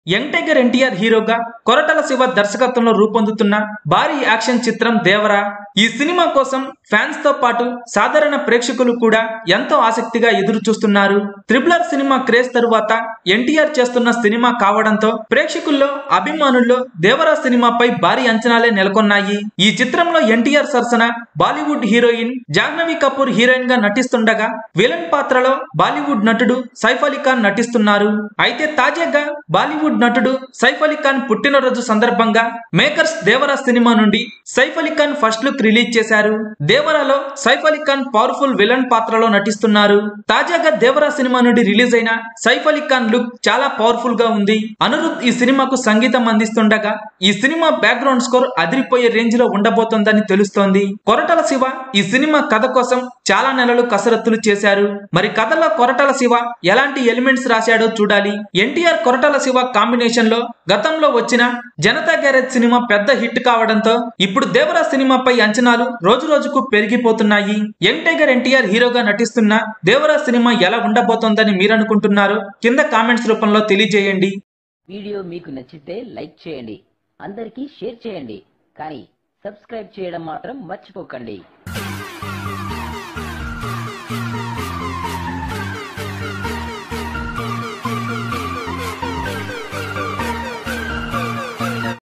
Young tiger NTR హీరోగా కొరటాల శివ దర్శకత్వంలో రూపొందుతున్న భారీ యాక్షన్ చిత్రం దేవరా. ఈ సినిమా కోసం ఫ్యాన్స్ తో పాటు సాధారణ ప్రేక్షకులు కూడా ఎంతో ఆసక్తిగా ఎదురు చూస్తున్నారు. త్రిబులర్ సినిమా క్రేజ్ తరువాత ఎన్టీఆర్ చేస్తున్న సినిమా కావడంతో ప్రేక్షకుల్లో అభిమానుల్లో దేవరా సినిమాపై భారీ అంచనాలే నెలకొన్నాయి. ఈ చిత్రంలో ఎన్టీఆర్ సరసన బాలీవుడ్ హీరోయిన్ జాహ్నవి కపూర్ హీరోయిన్ గా నటిస్తుండగా విలన్ పాత్రలో బాలీవుడ్ నటుడు సైఫ్ అలీ ఖాన్ నటిస్తున్నారు. అయితే తాజాగా బాలీవుడ్ నటుడు సైఫ్ అలీ ఖాన్ పుట్టినరోజు సందర్భంగా మేకర్స్ దేవరా సినిమా నుండి Saif Ali Khan first look release చేశారు. దేవరాలో సైఫ్ అలీ ఖాన్ పవర్ఫుల్ విలన్ పాత్రలో నటిస్తున్నారు. తాజాగా దేవరా సినిమా నుండి రిలీజ్ అయిన సైఫ్ అలీ ఖాన్ లుక్ చాలా పవర్ఫుల్ గా ఉంది. అనిరుద్ ఈ సినిమాకు సంగీతం అందిస్తుండగా ఈ సినిమా బ్యాక్గ్రౌండ్ స్కోర్ అదిరిపోయే రేంజ్ లో ఉండబోతోందని తెలుస్తోంది. కొరటాల శివ ఈ సినిమా కథ కోసం చాలా నెలలు కసరత్తులు చేశారు. మరి కథలో కొరటాల శివ ఎలాంటి ఎలిమెంట్స్ రాశాడో చూడాలి. ఎన్టీఆర్ కొరటాల శివ కాంబినేషన్ లో గతంలో వచ్చిన జనతా గ్యారేజ్ సినిమా పెద్ద హిట్ కావడంతో ఇప్పుడు దేవరా సినిమాపై అంచనాలు రోజు రోజుకు పెరిగిపోతున్నాయి. యంగ్ టైగర్ ఎన్టీఆర్ హీరోగా నటిస్తున్న దేవరా సినిమా ఎలా ఉండబోతోందని మీరనుకుంటున్నారో కింద కామెంట్స్ రూపంలో తెలియజేయండి. వీడియో మీకు నచ్చితే లైక్ చేయండి, అందరికీ షేర్ చేయండి, కానీ సబ్స్క్రైబ్ చేయడం మాత్రం మర్చిపోకండి.